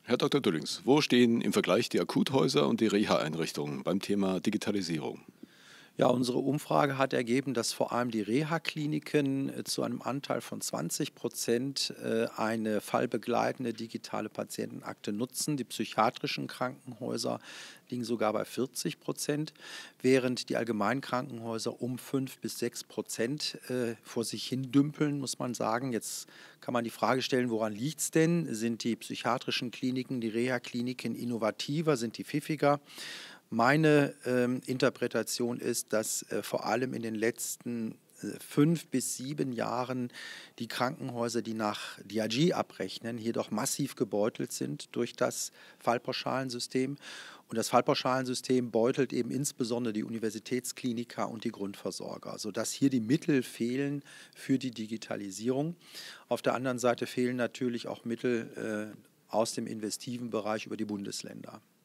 Herr Dr. Düllings, wo stehen im Vergleich die Akuthäuser und die Reha-Einrichtungen beim Thema Digitalisierung? Ja, unsere Umfrage hat ergeben, dass vor allem die Reha-Kliniken zu einem Anteil von 20% eine fallbegleitende digitale Patientenakte nutzen. Die psychiatrischen Krankenhäuser liegen sogar bei 40%, während die Allgemeinkrankenhäuser um 5 bis 6% vor sich hin dümpeln, muss man sagen. Jetzt kann man die Frage stellen, woran liegt es denn? Sind die psychiatrischen Kliniken, die Reha-Kliniken innovativer, sind die pfiffiger? Meine Interpretation ist, dass vor allem in den letzten 5 bis 7 Jahren die Krankenhäuser, die nach DRG abrechnen, hier doch massiv gebeutelt sind durch das Fallpauschalensystem. Und das Fallpauschalensystem beutelt eben insbesondere die Universitätskliniker und die Grundversorger, sodass hier die Mittel fehlen für die Digitalisierung. Auf der anderen Seite fehlen natürlich auch Mittel aus dem investiven Bereich über die Bundesländer.